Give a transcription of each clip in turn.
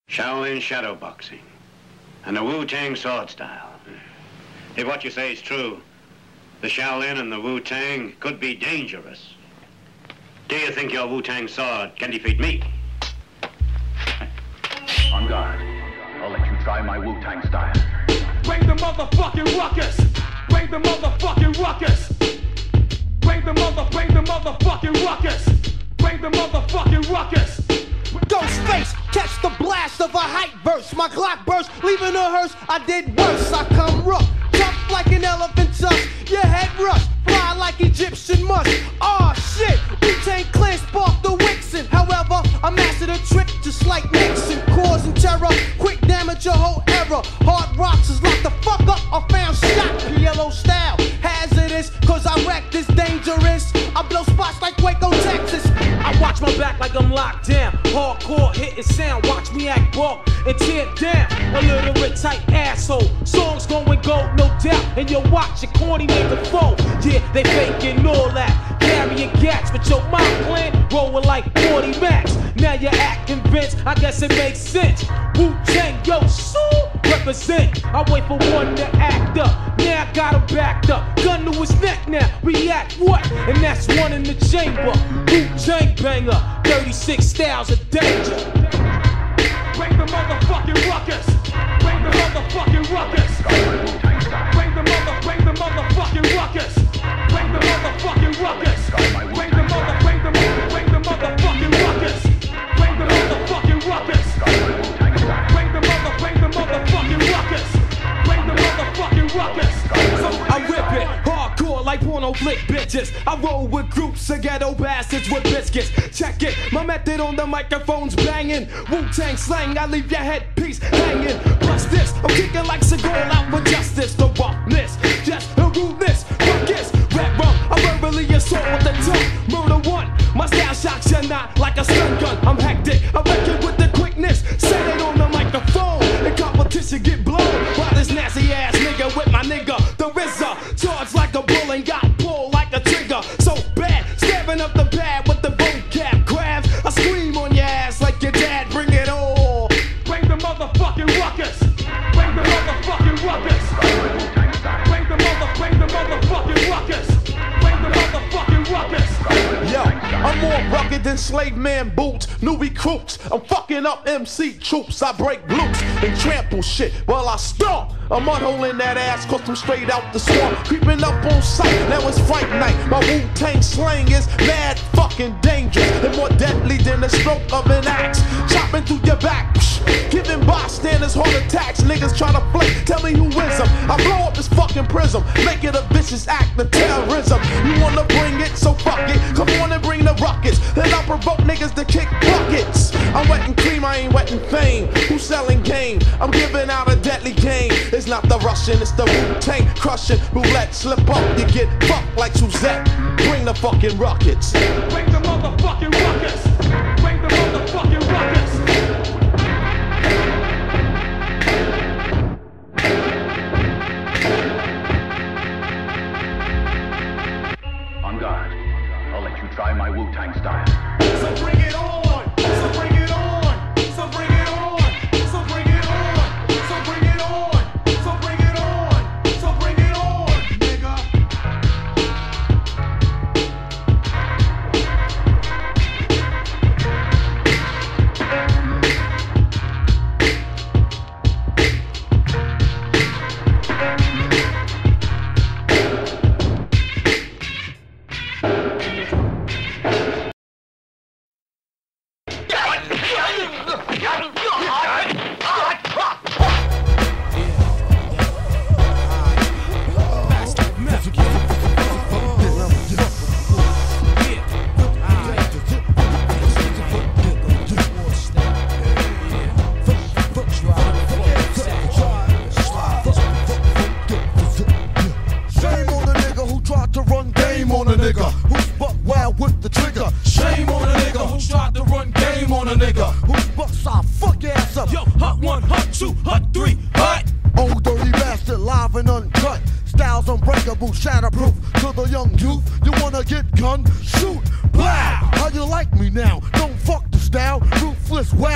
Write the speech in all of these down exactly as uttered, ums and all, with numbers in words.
Shaolin shadow boxing and the Wu-Tang sword style. If what you say is true, the Shaolin and the Wu-Tang could be dangerous. Do you think your Wu-Tang sword can defeat me? On guard. I'll let you try my Wu-Tang style. Bring the motherfucking ruckus! Bring the motherfucking ruckus! Bring the mother, bring the motherfucking ruckus! Bring the motherfucking ruckus! Ghostface, catch the blast of a hype verse. My Glock burst, leaving a hearse. I did worse. I come rough, tough like an elephant tusk. Your head rush, fly like Egyptian musk. Aw, shit, Wu-Tang Clan sparked the Wixen. However, I mastered a trick just like Nixon. Causing terror, quick damage your whole era. Hard rocks is locked the fuck up. I found shot, P L O style. Hazardous, cause I wreck this dangerous. I blow spots like Waco, Texas. I watch my back like I'm locked down. Hardcore hitting sound, watch me act raw and tear down. A literate type asshole. Songs going gold, no doubt. And you watch your corny nigga fold. Yeah, they faking all that. Carrying gats, but your mind plan rolling like forty max. Now you're acting convinced, I guess it makes sense. Wu-Tang, yo, so represent. I wait for one to act up. Now I got him backed up. Gun to his neck now. React what? And that's one in the chamber. Wu-Tang banger. thirty-six styles of danger. Bring the motherfucking ruckus. Bring the motherfucking ruckus. Bring the mother, bring the motherfucking ruckus. Bring the motherfucking ruckus. Bring the mother, bring the mother, bring the motherfucking ruckus. Bring the motherfucking ruckus. Bring the mother, bring the motherfucking ruckus. Bring the motherfucking ruckus. I rip it, hardcore like porno flick bitches. I roll with groups of ghetto bastards with biscuits. Check it, my method on the microphone's banging. Wu-Tang slang, I leave your headpiece hanging. Plus this, I'm kicking like Seagal out for justice. The roughness, just the rudeness, ruckus. Red rum, I verbally assault with the tongue. Murder one, my style shocks you not like a stun gun. I'm hectic, I wreck it with the quickness. Set it on the microphone, the competition get blown. While this nasty ass nigga with my nigga, the R Z A, charged like a bull and got pulled like a trigger. So bad, stabbing up the pad with the vocab crabs. I scream on your ass like your dad, bring it all. Bring the motherfucking ruckus. Bring the motherfucking ruckus. Bring the mother, bring the motherfucking ruckus. Bring the motherfucking ruckus. Yo, I'm more rugged than slave man boots, new recruits. I'm fucking up M C troops. I break loose and trample shit while I stomp. I'm unholing that ass cause I'm straight out the swamp. Creeping up on sight, now it's Fright Night. My Wu-Tang slang is mad fucking dangerous and more deadly than the stroke of an axe. Chopping through your back, psh, giving bystanders heart attacks. Niggas try to flake, tell me who wins them. I blow up this fucking prism, make it a vicious act of terrorism. You wanna bring it, so fuck it. Come on and bring the rockets, then I'll provoke niggas to kick buckets. I'm wetting cream, I ain't wetting fame. Who's selling game? I'm giving out a deadly game. It's not the Russian, it's the Wu-Tang crushing. Roulette, slip up, you get fucked like Suzette. Bring the fucking rockets. Bring the motherfucking ruckus. Bring the motherfucking ruckus. On guard. I'll let you try my Wu-Tang style. So bring it on. So bring it on. So bring it on. So bring it on. So bring it on. So bring it on. So bring it on, nigga. Shatterproof to the young youth. You wanna get gun? Shoot, blow. How you like me now? Don't fuck the style. Ruthless, wow.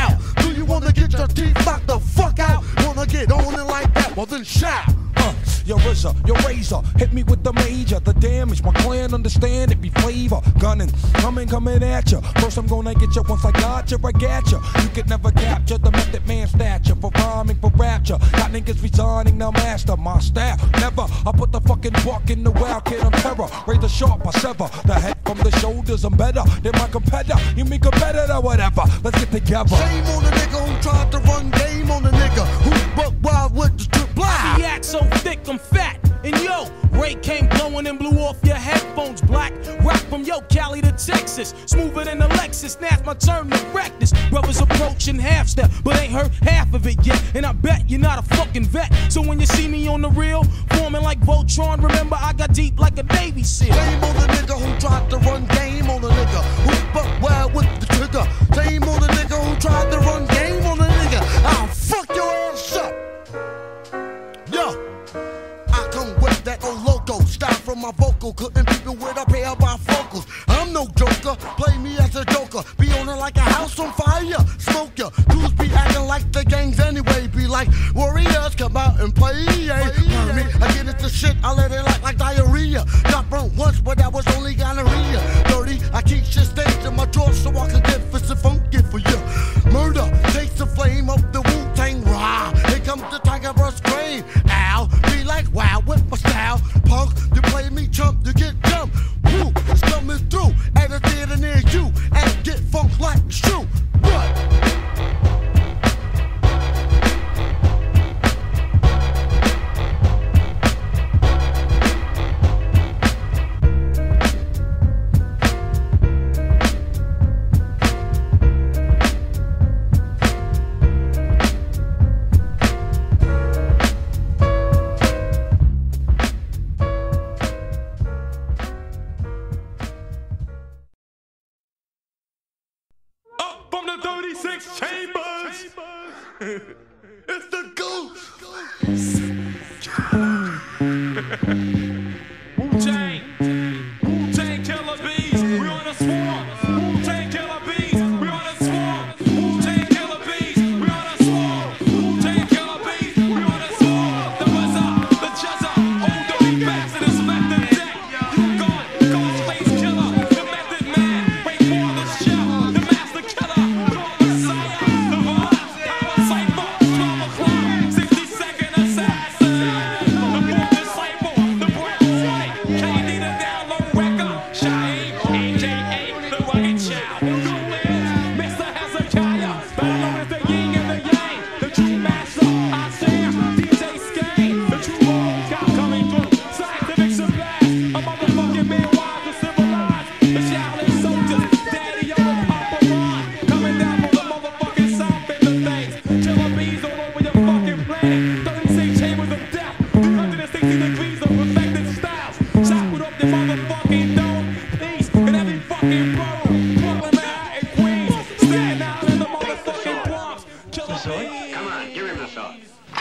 Do you wanna get your teeth knocked the fuck out? Wanna get on it like that? Well then shout. Uh, your R Z A, your razor, hit me with the major, the damage. My clan understand it be flavor. Gunning, coming, coming at ya. First I'm gonna get ya. Once I got ya, I got ya. You could never capture the method man stature for rhyming, for rapture. Got niggas resigning, now master my style. Never, I put the fucking buck in the wild kid. I'm terror. Razor sharp, I sever the head from the shoulders. I'm better than my competitor. You mean competitor, whatever. Let's get together. Shame on the nigga who tried to run game on the nigga who buck wild with the strip blind. The act so thick, I'm fat. And yo, Ray came blowing and blew off your headphones black. Rock from yo, Cali to Texas. Smoother than a Lexus. Now's my turn to wreck this. Brothers approaching half step, but ain't heard half of it yet. And I bet you're not a fucking vet. So when you see me on the real, forming like Voltron, remember I got deep like a Navy SEAL. Shame on the nigga who tried to run game on the nigga who buck wild with the trigger. Shame on the nigga who tried to run game on the nigga. I'll fuck your ass up. Yo. I come with that old loco style from my vocal. Couldn't beat me with a pair of bifocals. I'm no joker, play me as a joker. Be on it like a house on fire. Smoke ya, dudes be acting like the gangs anyway. Be like warriors, come out and play. Yeah. Play me, I get into shit, I let it like like diarrhea. Got burnt once, but that was only gonorrhea. Dirty, I keep shit staged in my drawer so I can get fist and funky for you. Murder takes the flame of the Wu-Tang Rah. Here comes the tiger verse grave. Ow, be like wow with my style. Punk, you play me chump, you get jumped. Woo, it's coming through at a theater near you. And get funk like it's true. What? thirty-six chambers. It's the ghost. Wu-Tang, Wu-Tang killer bees, we on a swarm. Wu-Tang killer bees, we on a swarm. Wu-Tang killer bees, we on a swarm. Wu-Tang killer bees, we on a swarm. The R Z A, the Jezza, old dirty bastard is left in deck. You gone, ghost face killer, the method man, wait for the show, the master killer, the Messiah, the Vaughn, power cypher, twelve o'clock, sixty second assassin, the born disciple, the brown white, K D the down low record, Shaheem, A K A the rugged child, who is Mister Hezekiah, better known as the yin and the yang, the true master, Isaiah, D J Skane, the true old guy coming through, scientific surprise, a motherfucking man wise and civilized, the Shaolin soldiers, Daddy Yo and Papa Ron, coming down from the motherfucking south in the things, killer bees all over your fucking planet, thirty-six chambers of death, three hundred sixty degrees of perfected styles, chop it up your motherfucking dome, peace in every fucking borough, Brooklyn, Manhattan, Queens, Staten Island, and the motherfucking Bronx, killer bees. Come on, give him the sword.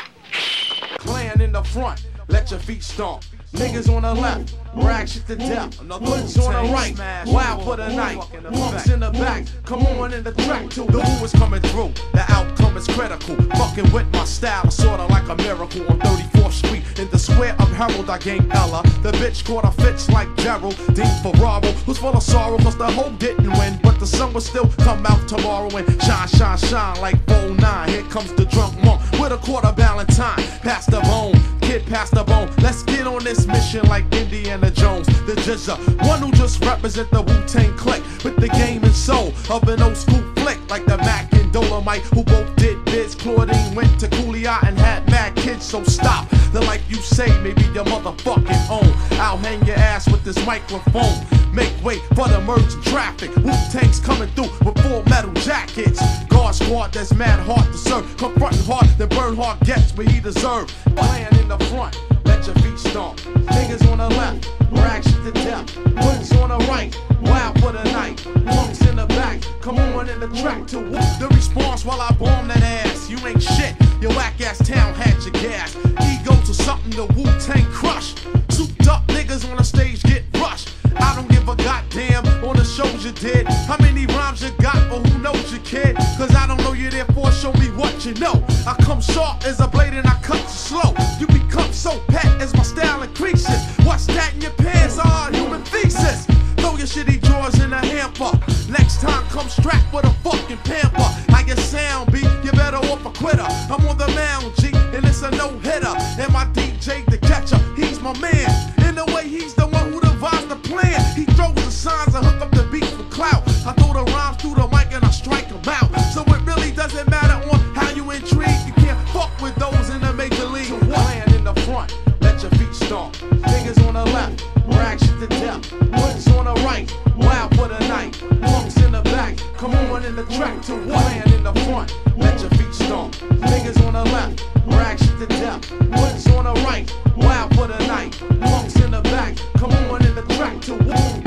Clan in the front, let your feet stomp. Niggas on the left, rag shit to death. Hoods on the right, wild for the night. Punks in the back, come on in the track too. The who is coming through, the outcome is critical. Fucking with my style, sorta like a miracle. On thirty-fourth Street, in the square of Herald, I gained Ella. The bitch caught a fits like Gerald. Dean Ferraro, who's full of sorrow, cause the hoe didn't win. But the sun will still come out tomorrow and shine, shine, shine like oh nine. Here comes the drunk monk with a quarter Valentine. Pass the bone, kid, pass the bone. Let's get on this mission like Indiana Jones, the Jizza, one who just represent the Wu-Tang clique with the game and soul of an old school flick like the Mac and Dolomite, who both did bids. Claudine went to Cooley-Eye and had mad kids, so stop the life you say may be your motherfucking own. I'll hang your ass with this microphone. Make way for the merging traffic. Wu-Tang's coming through with full metal jackets. Guard squad that's mad hard to serve, confronting hard, then burn hard gets what he deserved. Playing in the front, let your feet stomp. Niggas on the left, rag shit to death. Hoods on the right, wild for the night. Punks in the back, come on in the track to whoop the response while I bomb that ass. You ain't shit, your whack ass town had your gas. Egos or something the Wu-Tang crush. Souped up niggas on the stage get rushed. I don't give a goddamn on the shows you did. How many rhymes you got, or who knows you, kid? Cause I don't know you there for what you know. I come sharp as a blade and I cut you slow. You become so pat as my style increases. What's that in your pants? Ah, human thesis. Throw your shitty drawers in a hamper. Next time come strapped with a fucking pamper. How you sound, B? You better off a quitter. I'm on the mound, G, and it's a no-hitter. And my D J, the catcher, he's my man. In a way, he's the one who devised the plan. He throws the signs and hook up the beat for clout. I throw the rhymes through the mic and I strike them out. So it really doesn't matter on how you intrigue. You can't fuck with those in the major league. Land in the front, let your feet stomp. Niggas on the left, rags to death. Woods on the right, wild for the night. Punks in the back, come on in the track to land in the front, let your feet stomp. Niggas on the left, rags to death. Woods on the right, wild for the night. Punks in the back, come on in the track to woo.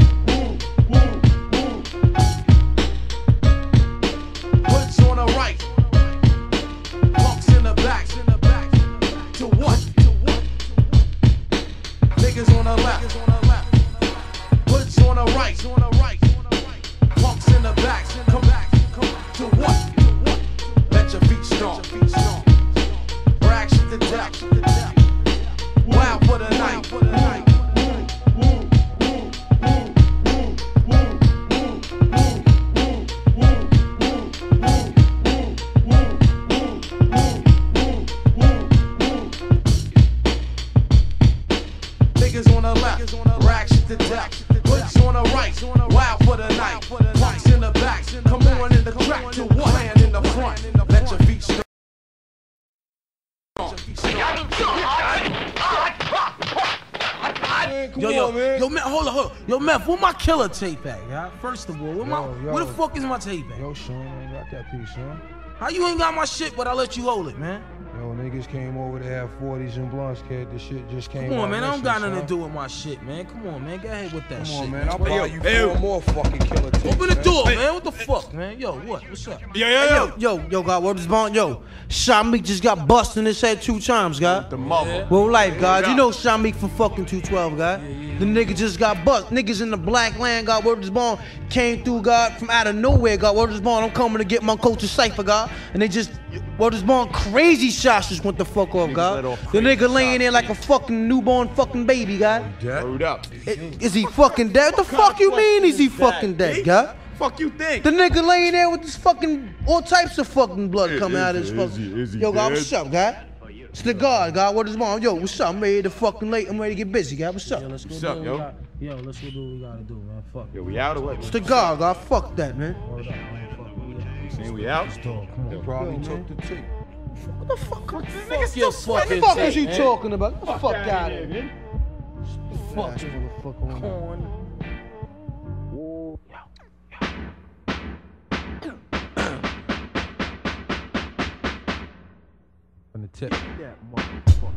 Woods on the right, punks in the back. To what? Niggas on the left, woods on the right, punks in the back. Come back, to what? Let your feet stomp. Rags to death. Wow for the night. Niggas on the left, rags to death. Woods on the right, wow for the night. Punks in the back, come on in the track to what? Land in the front, let your feet stomp. Yo, yo, yo, man, hold on, hold on. Yo, Meth, where my killer tape at, yeah? First of all, where, my, Yo, yo. where the fuck is my tape at? Yo, Sean, I ain't got that piece, Sean. How you ain't got my shit, but I let you hold it, man? Yo, niggas came over to have forties and blunts, kid. This shit just came Come on, out man, I don't missing, got nothing son. to do with my shit, man. Come on, man, go ahead with that Come shit. on, man. I'll buy Yo, you hey, four more fucking killer tapes. open the man. door, man. What the fuck, man? Yo, what? What's up? Yeah, yeah, yeah. Yo, yo, God, what is bond? Yo, Shamik just got busted in his head two times, God. The mother. Well, life, God. You know Shamik from fucking two twelve, God. The nigga just got bust. Niggas in the black land, God, word is born, came through, God, from out of nowhere, God, word is born. I'm coming to get my culture cipher, God. And they just, word is born, crazy shots just went the fuck off, God. The nigga laying there like a fucking newborn fucking baby, God. Hold up. I- Is he fucking dead? What the fuck you mean is he fucking dead, God? Fuck you think? The nigga laying there with this fucking, all types of fucking blood coming out of his is he- fucking. is he Yo, God, dead? what's up, God? It's the God, God, what is wrong? Yo, what's up? I'm ready to fucking late. I'm ready to get busy, God. What's up? Yo, let's go What's do up, what yo? we got. Yo, let's go do what we gotta do, man. Fuck. Yo, we out or what? It's the God, God. Fuck that, man. Hold up, man. Fuck. We got. You saying we out? Come on. Probably took the tape. What the fuck? What the Fuck your What fucking the fuck is tape, you man. talking about? Get the fuck out of here. Fuck Ass you. motherfucker on that. Corn. On the tip. That motherfucker.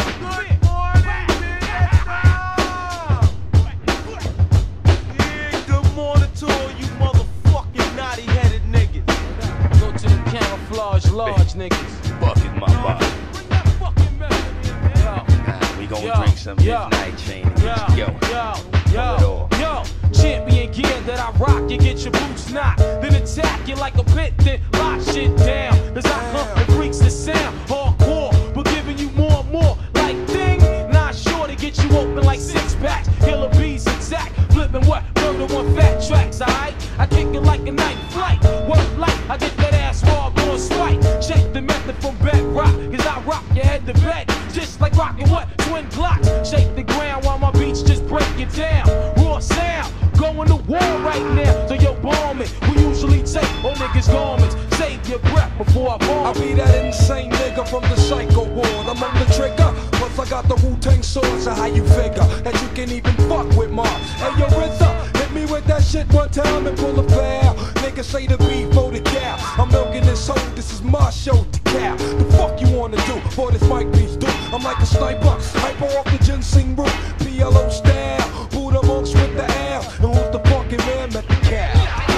Good morning to all you motherfucking naughty-headed niggas. Go to the camouflage large niggas. Bucket my body. Bring that fucking melody in, man. Nah, we gon' Yo, drink some yo, midnight chain and get Yo, you going. yo, Throw it yo, off. yo, champion gear that I rock, you get your boots knocked, then attack you like a pit, then lock shit down. Cause I come and freaks the sound, hardcore, but giving you more and more. Like ding, not sure to get you open like six packs. Killer bees attack, flipping what? Murder one fat tracks, alright? I kick it like a night flight, work light, I get that ass raw, going spike. Shake the method from bedrock, cause I rock your head to bed, just like rocking what? Twin Glocks. Shake the ground while my beats just break it down. Raw sound, going to war right now. So yo, bomb it. We usually take all niggas' garments. Save your breath before I bomb. I be that insane nigga from the psycho ward. I'm on the trigger, plus I got the Wu-Tang sword. So how you figure that you can even fuck with Mars? Hey yo, R Z A, hit me with that shit one time and pull a foul. Niggas say the beef for the cow. I'm milking this hoe, this is my show to cow. The fuck you wanna do for this mic piece, dude? I'm like a sniper, hyper off the ginseng root. P L O style, Buddha monks with the L. And who's the fucking man met the cow?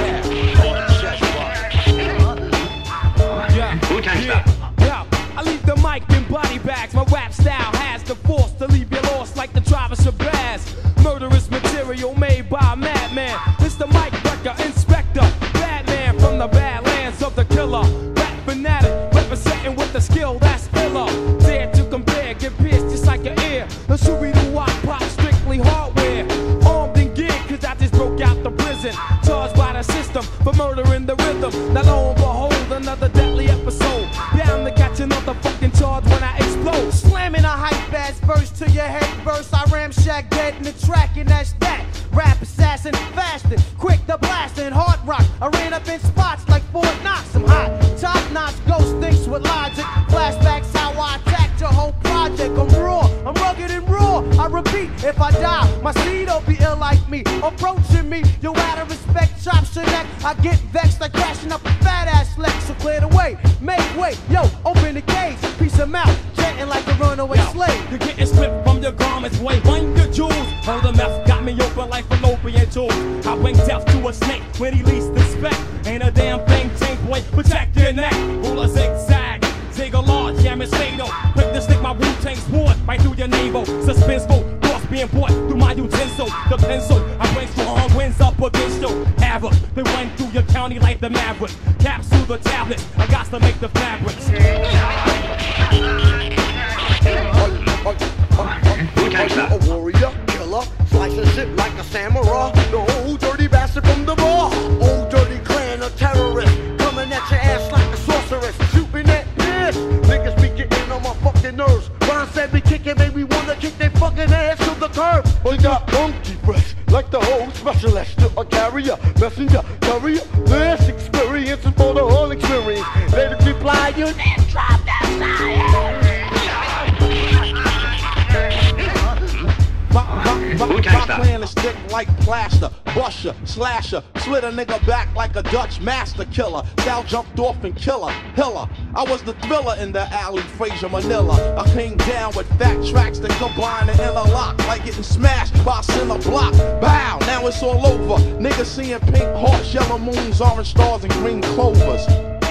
Yeah, Wu-Tang yeah, yeah. I leave the mic in body bags. My rap style has the force to leave you lost like the Travis of Bass. Murderous material made by a madman. This the mic wrecker, inspector, Batman from the badlands of the killer. Rap fanatic, representing the skill that's iller. Dare to compare, get pierced just like your ear. The Scooby-Doo pop, strictly hardware. Armed and geared, cause I just broke out the prison. Charged by the system for murdering the rhythm. Now lo and behold, another deadly episode. Bound to catch another fucking charge when I explode. Slamming a hype ass verse to your head first. I ramshack dead in the track and that's that. Rap assassin, fasting, quick to blasting, hard rock. I ran up in spots like Fort Knox. I'm hot, top notch, ghost thinks with logic. Flashbacks how I attacked your whole project. I'm raw, I'm rugged and raw. I repeat, if I die, my seed'll be ill like me. Approaching me, you out of respect, chops your neck. I get vexed like crashing up a fat ass Lex. So clear the way, make way, yo, open the gates. Piece of mouth, chanting like a runaway Yo, slave. you're getting stripped from your garments, boy. Wind your jewels. Oh, the meth got me open like fallopian tubes. I wink death to a snake when he least expect. Ain't a damn thing changed, boy. Protect your neck. Rule a zigzag, zig a large, jam is fatal. Quick to stick my Wu-Tang sword right through your navel. Suspenseful, cross being brought through my utensil. The pencil, I bring strong winds up against you. Havoc, they went through your county like the Maverick. Capsule the tablets, I got to make the fabrics. A warrior, killer, slicing shit like a samurai. The old dirty bastard from the bar. Old dirty clan of terrorists coming at your ass like a sorceress. Shooting that piss. Niggas be getting on my fucking nerves. Ron said be kicking, made me wanna kick their fucking ass to the curb. We got monkey breath like the whole specialist. To a carrier, messenger, courier. This experience is for the whole experience. Let it reply, you then drop that side. My, my, my plan is thick like plaster, busher, slasher, slit a nigga back like a Dutch master killer. Sal jumped off and killer, hiller. I was the thriller in the alley, Fraser Manila. I came down with fat tracks that combine and interlock, like getting smashed by a center block. Bow, now it's all over. Niggas seeing pink hearts, yellow moons, orange stars, and green clovers.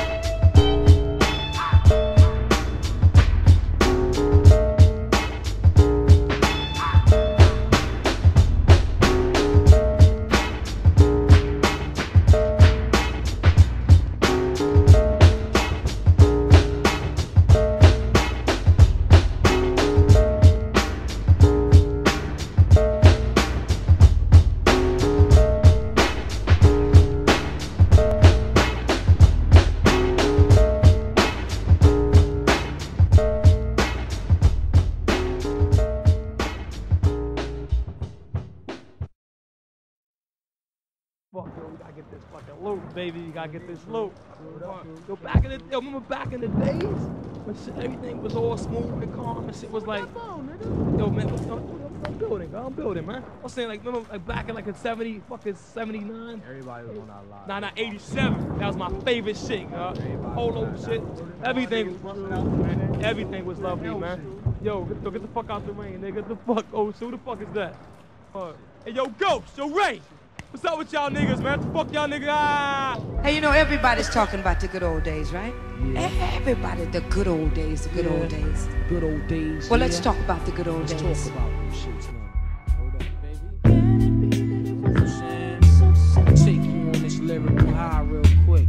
Fuck, yo, we gotta get this fucking loot, baby. You gotta get this loot. Yo, back in the, yo, remember back in the days when shit, everything was all smooth and calm and shit was like, yo, man, I'm, I'm building, bro, I'm building, man. I was saying, like, remember, like, back in like in seventy, fucking seventy-nine. Everybody was on that line. Nah, nah, eighty-seven. That was my favorite shit, yo. Polo shit. Everything, everything was lovely, man. Yo, get, yo, get the fuck out the rain, nigga. Get the fuck, oh, so who the fuck is that? Uh, hey, yo, Ghost, yo, Ray. What's up with y'all niggas, man? What the fuck y'all niggas? Ah! Hey, you know, everybody's talking about the good old days, right? Yeah. Everybody, the good old days, the good Yeah. old days. Good old days. Well, yeah. let's talk about the good old let's days. Let's talk about them shits, man. Hold up, baby. You know what I'm saying? Take you on this lyrical high real quick.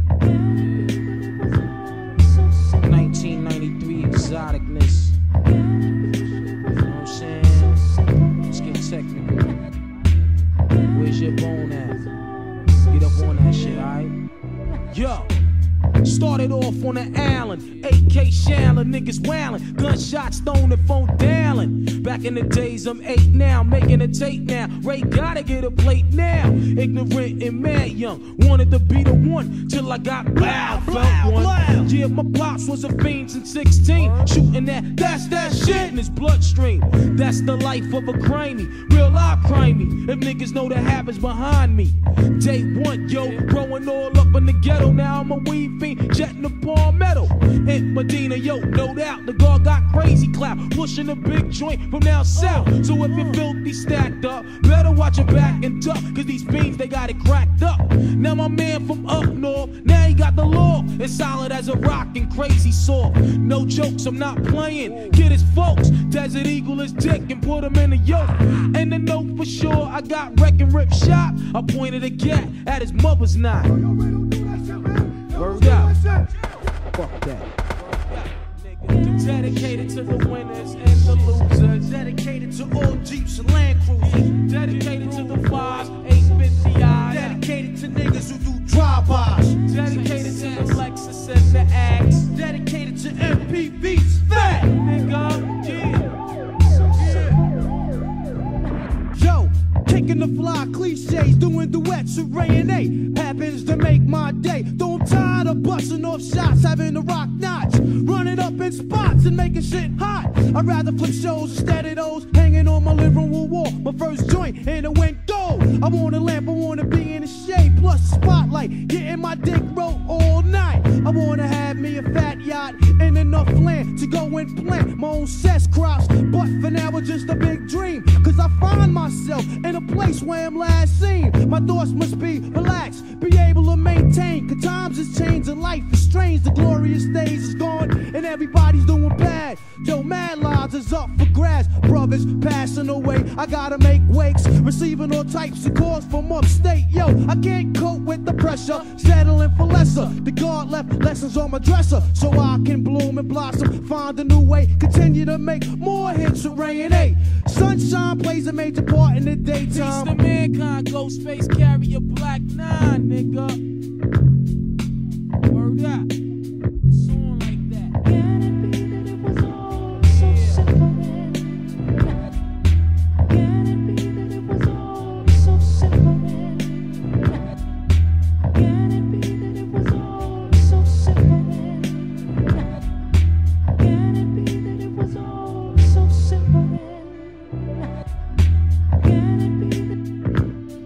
nineteen ninety-three exoticness. You know what I'm saying? Let's get technical. Where's your bone at? Get up on that shit, alright? Yo! Started off on the Allen, A K Shallon, niggas wailing, gunshots thrown and phone dialing. Back in the days, I'm eight now, making a tape now. Ray gotta get a plate now. Ignorant and mad young, wanted to be the one till I got loud. Felt one. Yeah, my pops was a fiend since sixteen, shooting that, that's that shit in his bloodstream. That's the life of a crimey, real life crimey. If niggas know the habits behind me. Day one, yo, growing all up in the ghetto. Now I'm a weed fiend, jetting the palmetto. In Medina, yo, no doubt, the guard got crazy clout, pushing a big joint from down south. So if you're filthy stacked up, better watch your back and duck, cause these fiends, they got it cracked up. Now my man from up north, now he got the law, it's solid as a rock and crazy saw. No jokes, I'm not playing, get his folks, Desert Eagle his dick and put him in a yoke. And the note for sure, I got wreck and rip shot, I pointed a gat at his mother's knot. Word out. Fuck that. nigga. Dedicated to the winners and the losers. Dedicated to all Jeeps and Land Cruisers. Dedicated to the fives, eight fifty eyes. Dedicated to niggas who do drive-bys. Dedicated to the Lexus and the Axe. Dedicated to M P V's fat. Nigga, yeah. Yo, kicking the fly cliches, doing duets with Ray and A. Happens to make my day. Though I'm tired of busting off shots, having to rock knots, running up in spots and making shit hot. I'd rather flip shows instead of those hanging on my living room wall. My first joint and it went gold. I want a lamp, I want to be in the shade, plus a spotlight, getting my dick rolled all night. I want to have me a fat yacht and enough land to go and plant my own cess crops. But for now it's just a big dream, cause I find myself in a place where I'm last seen. My thoughts must be relaxed, be able to maintain, cause times has changed and life is strange. The glorious days is gone and everybody's doing bad. Yo, mad lives is up for grabs. Brothers passing away, I gotta make wakes, receiving all types of calls from upstate. Yo, I can't cope with the pressure, settling for lesser. The God left lessons on my dresser, so I can bloom and blossom, find a new way, continue to make more hits with Ray and A. Sunshine plays a major part in the daytime. Peace to mankind, Ghostface carry a black nine, nigga. Word up. It's on like that. Can it be that it was all so simple then? Can it be that it was all so simple then? Can it be that it was all so simple then? Can it be that it was all so simple then? Can it be that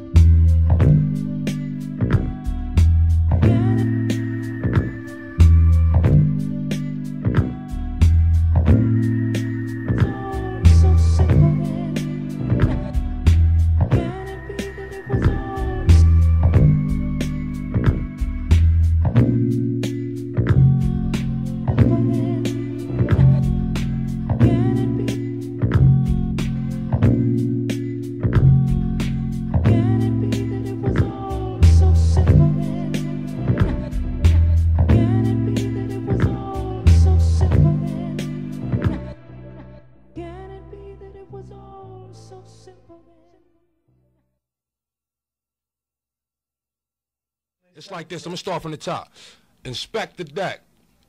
It's like this. I'm gonna start from the top. Inspector Deck.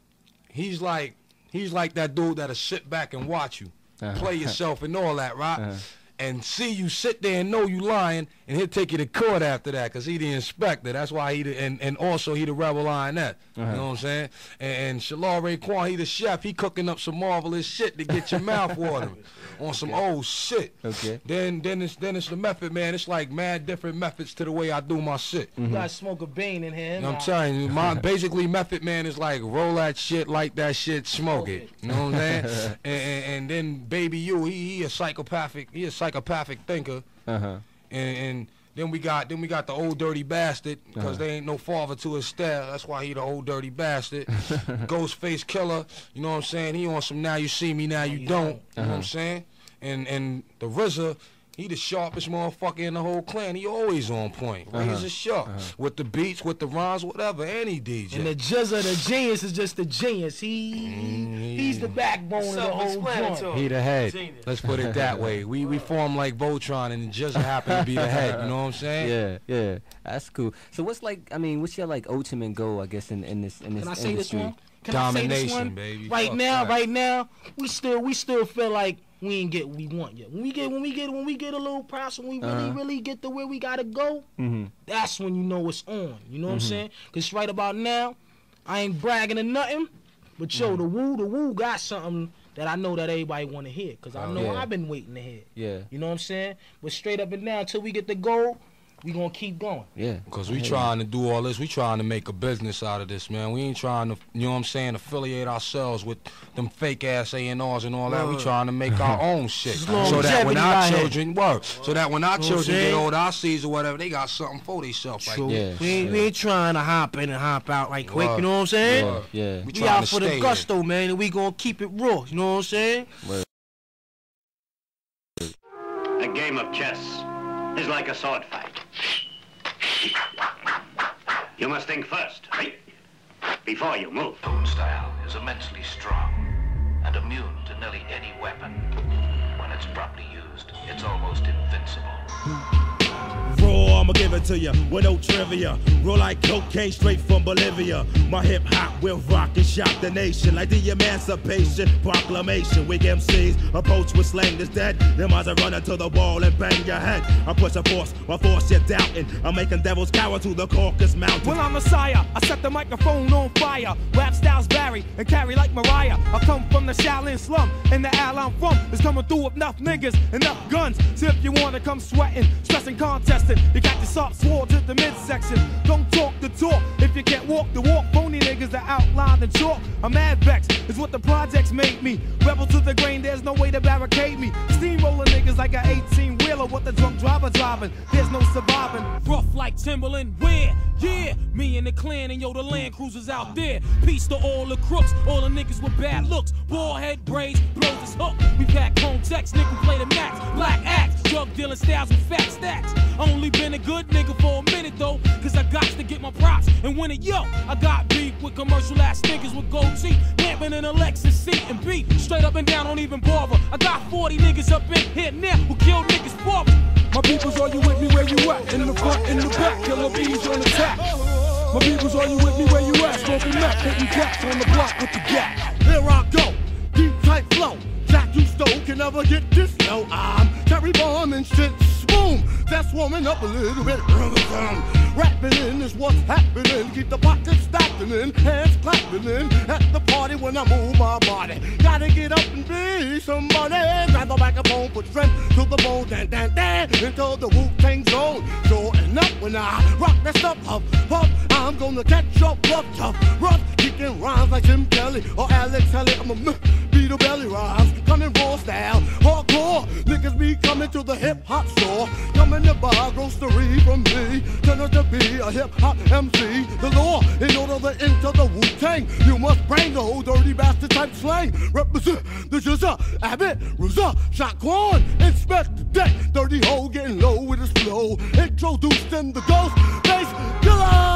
He's like, he's like that dude that'll sit back and watch you, uh-huh. play yourself and all that, right? Uh-huh. And see you sit there and know you lying, and he'll take you to court after that, cause he the inspector. That's why he the, and and also he the rebel lionette. Uh-huh. You know what I'm saying? And, and Shalal Raekwon, he the chef. He cooking up some marvelous shit to get your mouth watering on some okay. old shit. Okay. Then then it's then it's the method, man. It's like mad different methods to the way I do my shit. Mm-hmm. You gotta smoke a bean in here. You know what I'm telling you, my basically Method Man is like roll that shit, light that shit, smoke okay. it. You know what I'm saying? and, and, and then Baby U, he he a psychopathic, he a psychopathic thinker. Uh-huh. And, and then we got then we got the old dirty bastard, because uh-huh. there ain't no father to his style. That's why he the old dirty bastard. Ghostface Killer, you know what I'm saying? He on some now you see me, now you don't. Uh-huh. You know what I'm saying? And and the R Z A, he the sharpest motherfucker in the whole clan. He always on point. Uh-huh. Razor sharp. Uh-huh. With the beats, with the rhymes, whatever, any D J. And the Jizza, the genius, is just the genius. He mm-hmm. He's the backbone of the whole joint. He the head. Genius. Let's put it that way. We we form like Voltron, and Jizza happen to be the head. You know what I'm saying? Yeah, yeah. That's cool. So what's like, I mean, what's your like ultimate goal, I guess, in, in this in this Can I say industry? this one? Can Domination, I say this one? baby. Right Fuck now, that. right now, we still we still feel like we ain't get what we want yet. When we get when we get when we get a little price, when we really Uh-huh. really get to where we gotta go, Mm-hmm. that's when you know it's on. You know what I'm Mhm. saying? Cause right about now, I ain't bragging or nothing, but yo, the woo the woo got something that I know that everybody want to hear. Cause I Oh, know yeah. I've been waiting to hear. Yeah. You know what I'm saying? But straight up and down, until we get the goal, we gonna keep going. Yeah. Because we trying to do all this. We trying to make a business out of this, man. We ain't trying to, you know what I'm saying, affiliate ourselves with them fake ass A and Rs and all that. We trying to make our own shit. So that when our children work, so that when our You know what I'm children get saying? old, our seeds or whatever, they got something for themselves. Like True. that. We, ain't, we ain't trying to hop in and hop out right quick, Word. you know what I'm saying? Word. Yeah. We We trying out to for the stay gusto, man, and we gonna keep it raw, you know what I'm saying? Word. A game of chess is like a sword fight. You must think first, right? Before you move. Tone style is immensely strong. and immune to nearly any weapon. When it's properly used, it's almost invincible. Raw, I'ma give it to you with no trivia. Roll like cocaine straight from Bolivia. My hip hop will rock and shock the nation like the Emancipation Proclamation. Weak M Cs approach with slang that's dead. Them eyes are running to the wall and bang your head. I push a force, my force you're doubting. I'm making devils cower to the Caucasus Mountain. Well, I'm Messiah. I set the microphone on fire. Rap styles vary and carry like Mariah. I come from the Shaolin slum, and the alley I'm from is coming through with enough niggas, enough guns. So if you wanna come sweating, stressing, contesting, you got your soft swords at the midsection. Don't talk the talk if you can't walk the walk. Phony niggas are outlined in chalk. I'm mad vexed, is what the projects made me. Rebel to the grain, there's no way to barricade me. Steamroller niggas like an eighteen wheeler with the drunk driver driving. There's no surviving. Rough like Timberland, where? Yeah, me and the clan and yo, the Land Cruisers out there. Peace to all the crooks, all the niggas with bad looks. Bald head braids, blows his hook. We pack home text, nigga play the max. Black axe, drug dealing styles with fat stacks. Only been a good nigga for a minute though, cause I got to get my props and win it. Yo, I got beef with commercial ass niggas with gold teeth, lamping in a Lexus seat and beat straight up and down, don't even bother. I got forty niggas up in here now who kill niggas for me. My peoples, are you with me where you at? In the front, in the back, killer bees on attack. My peoples, are you with me where you at? Smoking meth, hitting cats on the block with the gap. Here I go, deep tight flow. Jack you stole can never get this low. I'm Terry Bomb and shit. Boom, that's warming up a little bit. Rapping in is what's happening. Keep the pockets stacking in, hands clapping in. At the party when I move my body. Gotta get up and be somebody. Grab the microphone, put strength to the bone. Dan, dan, dan, into the Wu-Tang zone. Sure enough, when I rock that stuff up, up, I'm gonna catch up, rough, tough, rough. Kicking rhymes like Jim Kelly or Alex Haley. I'm a beat a belly rhymes, coming raw style, hardcore. Niggas be coming to the hip hop store. Coming to buy grocery from me. Turn out to be a hip-hop M C. The law, in order to enter the Wu-Tang, you must bring the whole dirty bastard type slang. Represent the Jizza, Abbott, Ruza, Shaquan, inspect the deck. Dirty hole getting low with his flow. Introduced in the ghost bass killer.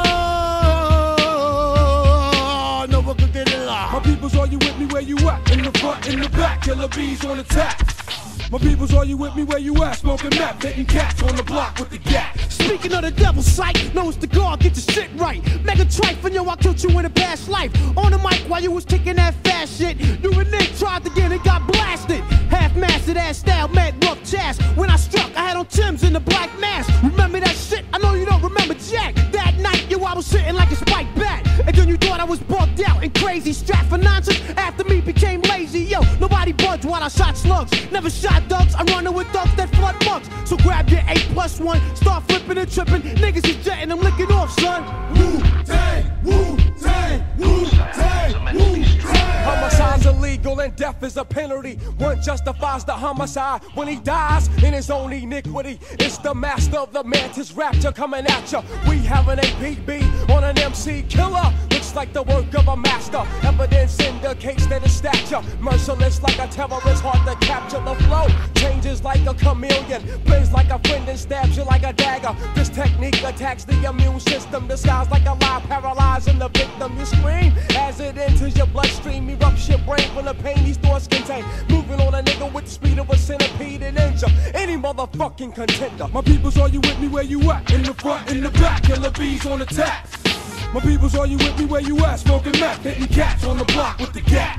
No one can get it live. My peoples, are you with me where you at? In the front, in the back, killer bees on attack. My peoples, are you with me where you at? Smoking meth, hitting cats on the block with the gap. Speaking of the devil's sight, know it's the guard, get your shit right. Mega trife, and yo, I killed you in a past life. On the mic while you was kicking that fast shit. You and Nick tried to get it, got blasted. Half-mastered ass style, mad rough chast. When I struck, I had on Tim's in the black mask. Remember that shit? I know you don't remember Jack. That night, yo, I was sitting like a spiked bat. And then you thought I was bugged out and crazy. Strapped for nonsense, after me became lazy. Yo, nobody budged while I shot slugs. Never shot ducks, I'm running with ducks that flood mugs. So grab your eight plus one, start flipping and tripping. Niggas is jetting, I'm licking off, son. Wu-Tang, Wu-Tang, Wu-Tang, Wu-Tang. Homicide's illegal and death is a penalty. One justifies the homicide when he dies in his own iniquity. It's the master of the mantis rapture coming at ya. We have an A P B on an M C killer. Looks like the work of a master. Evidence indicates that his stature merciless like a terrorist, hard to capture. The flow changes like a chameleon, plays like a friend and stabs you like a dagger. This technique attacks the immune system, disguised like a lie, paralyzing the victim. You scream as it enters your bloodstream, erupts your brain from the pain these thoughts contain. Moving on a nigga with the speed of a centipede and injure any motherfucking contender. My peoples, are you with me where you at? In the front, in the back, killer bees on attack. My peoples, are you with me where you at? Smoking meth, hitting cats on the block with the gap.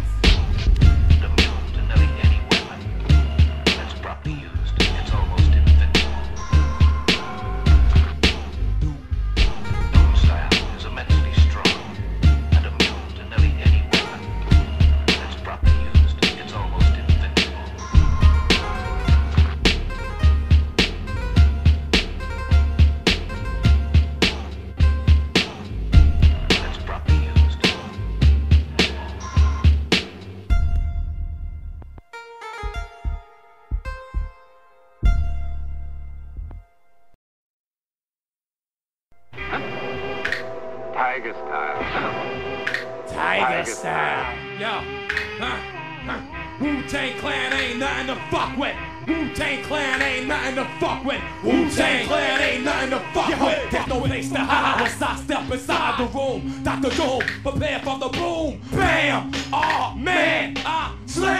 Tiger style. Tiger style. Yo, huh, huh. Wu-Tang Clan ain't nothing to fuck with. Wu-Tang Clan ain't nothing to fuck with. Wu-Tang Clan ain't nothing to fuck Yo, with. There's no place to hide once I step inside the room. Doctor Doom, prepare for the boom. Bam! Oh man, I slam.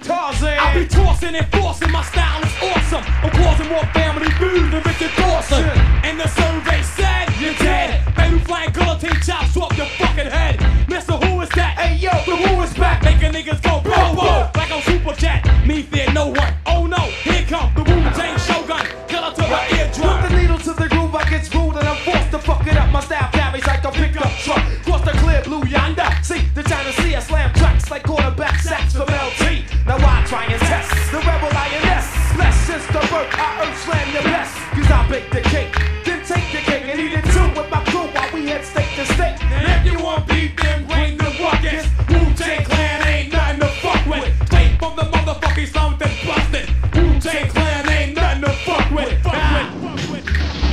Tarzan. I be tossing and forcing, my style is awesome. I'm causing more family food than Richard Dawson. And the survey said you're dead. Baby flying guillotine chops off your fucking head. Mister Who is that? Hey yo, the Who is back, making niggas go whoa whoa like on Super Jet. Me fear no one. Oh no, here come the Wu-Tang Shogun. Killer to my eardrum. Put the needle to the groove, I get screwed and I'm forced to fuck it up. My style carries like a pickup truck. Cross the clear blue yonder. See the China Sea, I slam tracks like quarterback sacks from L T. Now I try and test the rebel lioness. Bless since the birth, I earth slam your best. Cause I bake the cake, then take the cake and eat it too with my crew while we head state to state. And if you want beef, then bring the ruckus. Wu-Tang Clan ain't nothing to fuck with. Straight from the motherfucking slums that busted. Wu-Tang Clan ain't nothing to fuck with. Fuck with. Fuck with.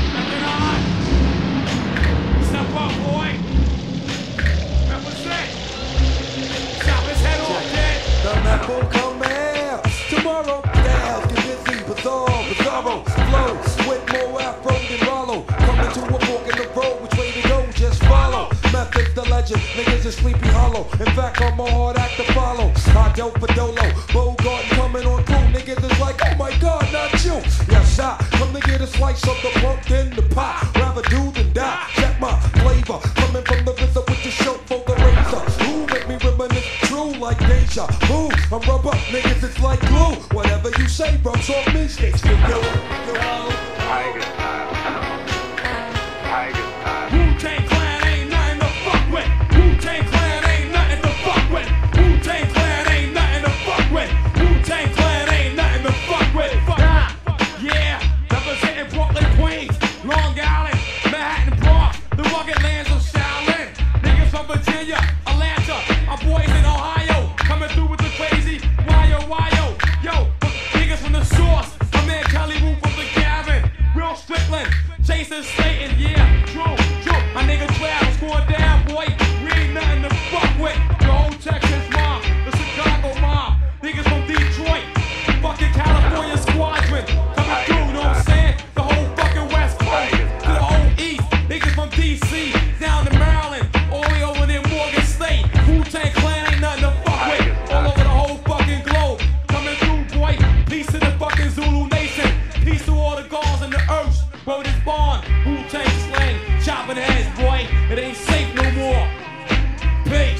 Step up, boy. Represent. Chop his head off, kid. The map will come out tomorrow. Styles get busy, bizarre, bizarro. Flow with more afro than Rollo. Coming to a fork in the road, which way to go? Just follow. Method's the legend, niggas is sleepy hollow. In fact, I'm a hard act to follow. I dope for Dolo, Bogart coming on through. Niggas is like, oh my god, not you. Yes, I come to get a slice of the pumpkin, the pie. Rather do than die. Check my flavor, coming from the RZA with the show for the razor. Who make me reminisce true like deja vu? I'm rubber, niggas it's like glue. Whatever you say, rubs off me, sticks to you. Tiger style. Tiger style. Wu-Tang Clan ain't nothing to fuck with. Wu-Tang Clan ain't nothing to fuck with. Wu-Tang Clan ain't nothing to fuck with. Wu-Tang Clan ain't nothing to fuck with. Nah. Yeah, representing Brooklyn, Queens, Long Island, Manhattan, Bronx, the rugged lands of Shaolin. Niggas from Virginia, Atlanta, our boys in Ohio, coming through with the crazy wyo wyo. Yo, niggas from the source, my man Kelly Wu from the Gavin, Will Strickland, Jason Slayton, yeah, true, true. My nigga Travis going down, boy. We ain't nothing to fuck with. The whole Texas mob, the Chicago mob, niggas from Detroit, fucking California squadron, coming through, know what I'm saying? The whole fucking West Coast, to the whole East, niggas from D C down to Maryland, all the way over there Morgan State. Wu-Tang Clan ain't nothing to fuck with. All over the whole fucking globe, coming through, boy. Peace to the fucking Zulu Nation. Peace to all the gods in the earth. Word is born. Wu-Tang slang, chopping heads, boy. It ain't safe no more. Peace.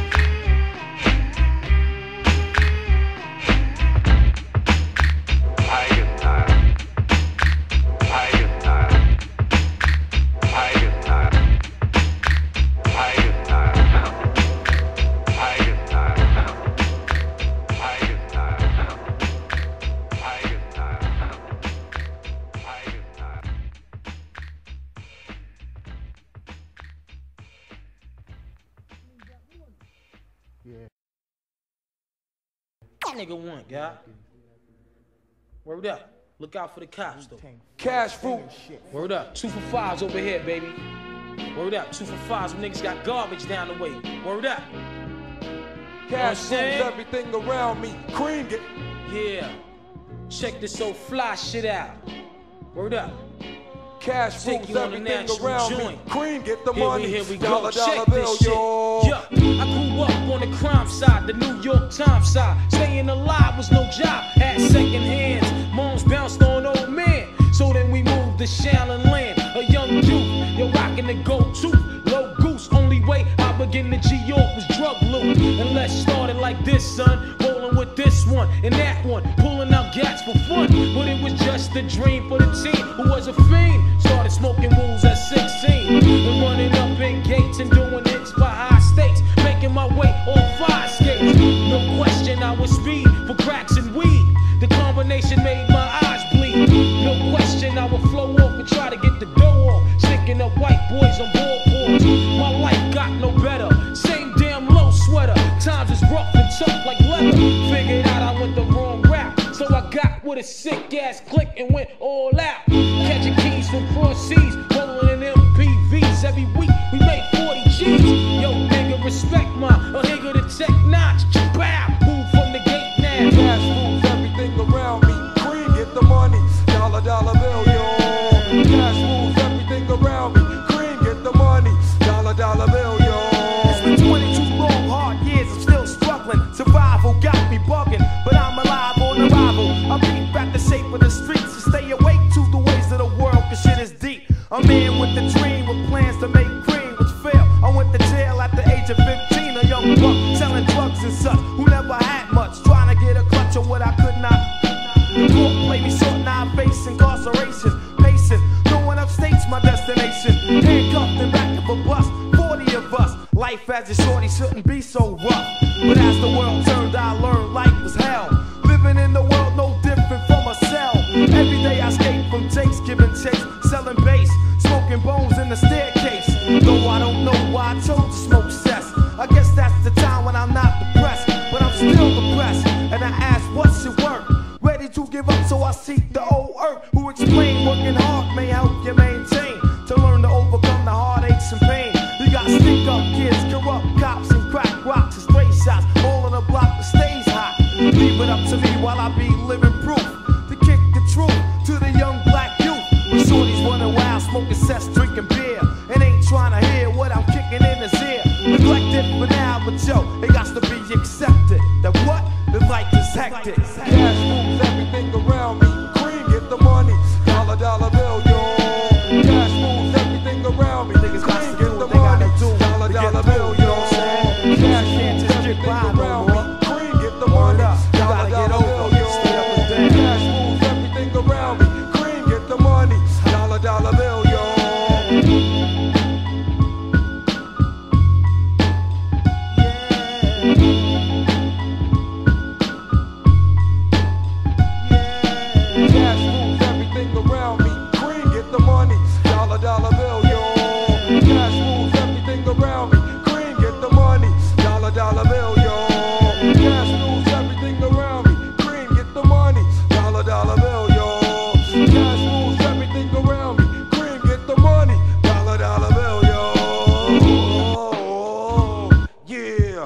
Tiger style. Tiger style. Tiger style. Tiger style. Tiger style. Tiger style. Tiger style. Tiger style. That nigga won, guy. Word up. Look out for the cops, though. Cash fruit. Word up. Two for fives over here, baby. Word up. Two for fives. Some niggas got garbage down the way. Word up. Cash You know what I'm saying? rules everything around me. Cream it. Yeah. Check this so fly shit out. Word up. Cash Take rules you on a everything natural around joint. me. Cream get the Here money. we, here we dollar, go. dollar Check bill, this shit. yo. Yeah, I grew up on the crime side, the New York Times side. Staying alive was no job, had second hands. Moms bounced on old man. So then we moved to Shaolin Land. A young youth, you're rocking the go-to. Low goose, only way I begin to G-York was drug loot. And let's start it like this, son. Rolling with this one and that one. Pulling out gats for fun. But it was just a dream for the team who was a fiend. Started smoking wools at sixteen. And running up in gates and doing hits by high stakes. Making my way on five skates. No question I was speed for cracks and weed. The combination made my eyes bleed. No question I would flow off and try to get the dough off. Sticking up white boys on board boards. My life got no better. Same damn low sweater. Times is rough and tough like leather. Figured out I went the wrong route. So I got with a sick ass click and went all out. Catching keys from cross seas. Rolling in M P Vs. Every week we made forty G's. Yo, nigga, respect my a nigga the tech notch. Bow. Move from the gate now. Cash rules everything around me. Cream get the money. Dollar, dollar bill, yo. Cash rules everything around me. Cream get the money. Dollar, dollar bill, yo. It's been twenty-two long hard years, I'm still struggling. Survival got me bugging, but I punk selling drugs and such, who never had much, trying to get a clutch of what I could not. The court played me short, now I face incarceration. Pacing, going upstate's my destination. Handcuffed and back of a bus, forty of us. Life as a shorty shouldn't be so rough. But as the world turned, I learned life was hell. Living in the world no different from a cell. Every day I escape from takes, giving chase, selling bass, smoking bones in the staircase. Though I don't know why I chose to smoke cess. I guess that's the time when I'm not depressed, but I'm still depressed. And I ask, what's your work? Ready to give up, so I seek the old earth, who explain working hard may help you maintain, to learn to overcome the heartaches and pain. You got stick up kids, corrupt cops, and crack rocks and stray shots, all on the block that stays hot. Leave it up to me while I be living proof to kick the truth to the young black youth. When shorties running wild, smoking cess, drinking beer, and ain't trying to hear what I'm kicking in his ear. Neglected for now, but yo, it got to be accepted that what? The life is hectic. Cash moves everything around me. Cream, get the money. Dollar, dollar bill, yo. Cash moves everything around me. Niggas cream, get the money. Dollar, dollar bill, yo. Cash moves everything around me. Cream, get the money. Dollar, dollar bill, yo. Cash moves everything around me. Cream, get the money. Dollar, dollar bill, yo. Cash moves everything around me. Cream, get the money. Dollar, dollar bill, yo. Cash moves everything around me. Cream, get the money. Dollar, dollar bill, yo. Cash moves everything around me. Cream, get the money. Dollar, dollar bill, yo. Cash moves everything around me. Cream, get the money. Dollar, dollar bill, yo. Yeah.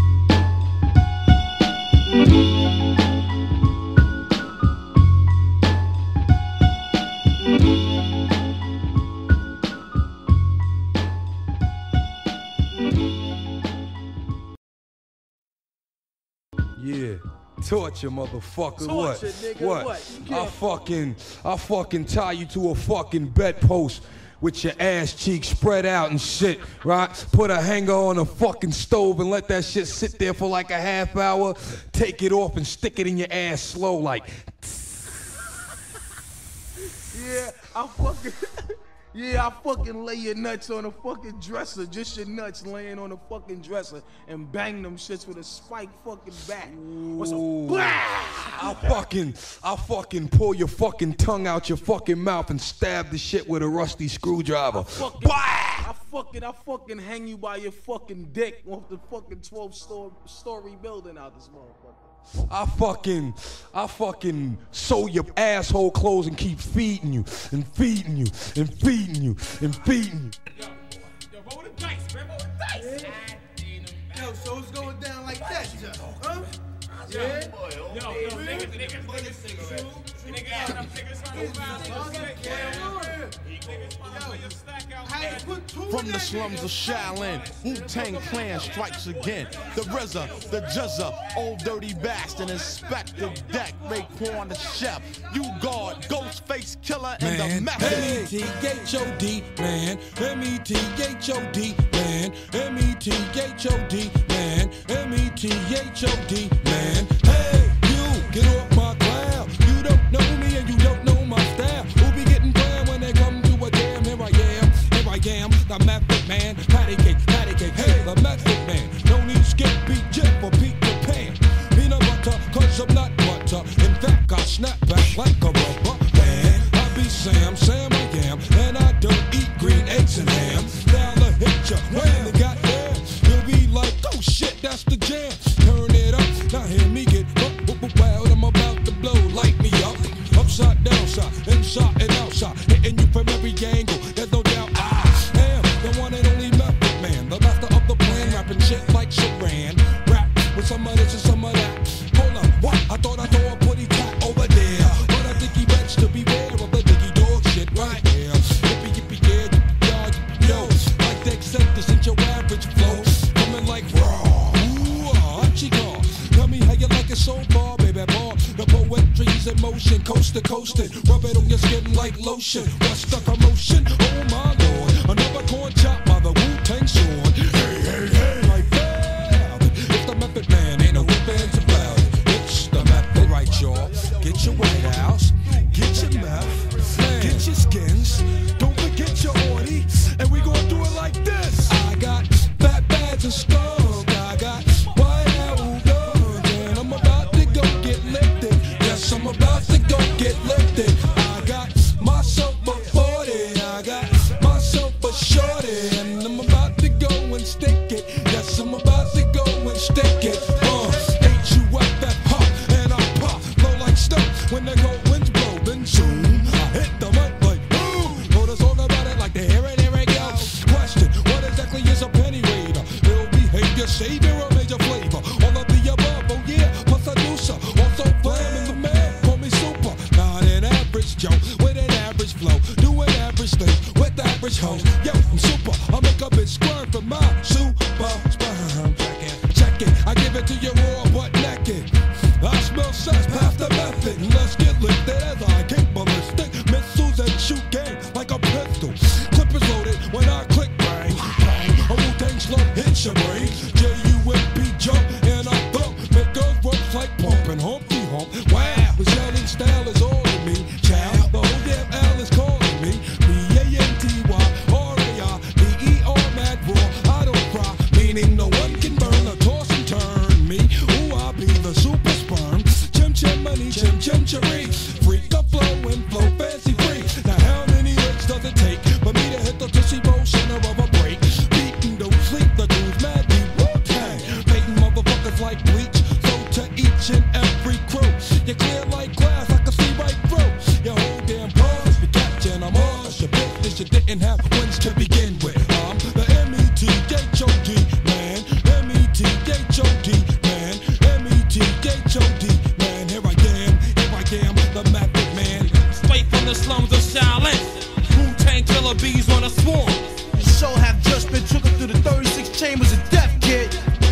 Yeah. Torture, motherfucker. Torture, what? nigga, What? what? You I can't- fucking, I fucking tie you to a fucking bedpost with your ass cheeks spread out and shit, right? Put a hanger on a fucking stove and let that shit sit there for like a half hour. Take it off and stick it in your ass slow, like. Yeah, I fucking, yeah, I fucking lay your nuts on a fucking dresser, just your nuts laying on a fucking dresser, and bang them shits with a spike fucking bat. What's a I fucking, I fucking pull your fucking tongue out your fucking mouth and stab the shit with a rusty screwdriver. fucking, I fucking, I fucking hang you by your fucking dick off the fucking twelve story building out this motherfucker. I fucking, I fucking sew your asshole clothes and keep feeding you and feeding you and feeding you and feeding you. Yo, roll the dice, man, roll the dice. Yo, so it's going down like that, huh? Yeah. Yo, yo, niggas, niggas, niggas, niggas, niggas, From the slums of Shaolin, Wu-Tang Clan strikes again. The R Z A, the J Z A, Old Dirty Bastard, Inspector Deck, Raekwon the Chef, You Guard, Ghostface Killer, and the Man, Method. M E T H O D, man, M E T H O D, man, M E T H O D, man, M E T H O D, man. Hey, you, get off my cloud. You don't know me and you don't know my style. Who be getting planned when they come to a jam? Here I am, here I am, the Method Man. Patty cake, patty cake, hey, the Method Man. No need skip, beat, jet, or Peter Pan. Peanut butter, cause I'm not butter. In fact, I snap back like a rubber band. I be Sam, Sam I am, and I don't eat green eggs and ham. Now I hit ya, when they got there, you'll be like, oh shit, that's the jam. Turn it up, now hear me get up, up, up, wild. I'm about to blow, light me up. Upside, downside, inside and outside, hitting you from every angle. There's no doubt I am the one and only Method Man, the master of the plan, rapping shit like Saran. Rap with some of this and some of that. Hold up, what? I thought I saw a putty cat over there, but I think he bets to beware of the diggy dog shit right here. Yippee, yippee, yeah, yippee, y'all, yippee, yo. Like they said, this ain't your average flow. Coming like raw, ooh, ah, chico. Tell me how you like it so far, baby boy. The poetry's in motion, coast to coastin'. Rub it on your skin like lotion. What's the commotion? Oh my lord, another corn chop by the Wu-Tang sword. Hey, hey, hey, like that. tongue. Yo, I'm super, I make a bitch squirm from my super sperm. Check it, check it, I give it to you raw but naked. I smell sex, pass the method. Let's get lifted as I kick ballistic missiles and shoot game like a pistol. Clip is loaded when I click bang, bang. A Wu-Tang slug hits your brain. J U M P jump and I thump. Make girls work like pumping Humpty Hump. Wow, the yelling style is all in me. Child, the whole damn L is calling me. B A N T Y R A I B E R mad raw. I don't cry, meaning no one can burn or toss and turn me. Ooh, I be the super sperm. Chim chim money, chim chim cherry. Freak up flow and flow fancy free. Now how many hits does it take for me to hit the tushy bowl center of a break? Beating don't sleep, the dudes mad deep. Wu-Tang, painting motherfuckers like bleach. So to each and every crew, you clear like glass, I can see right through. Your whole damn pause be catching, I'm on your business. You didn't have wins to begin with. I'm the M E T H O D man, M E T H O D man, M E T H O D man. Here I am, here I am, the method man. Straight from the slums of Shaolin, Wu-Tang killer bees on a swarm. The show have just been triggered through the thirty-six chambers of death, kid.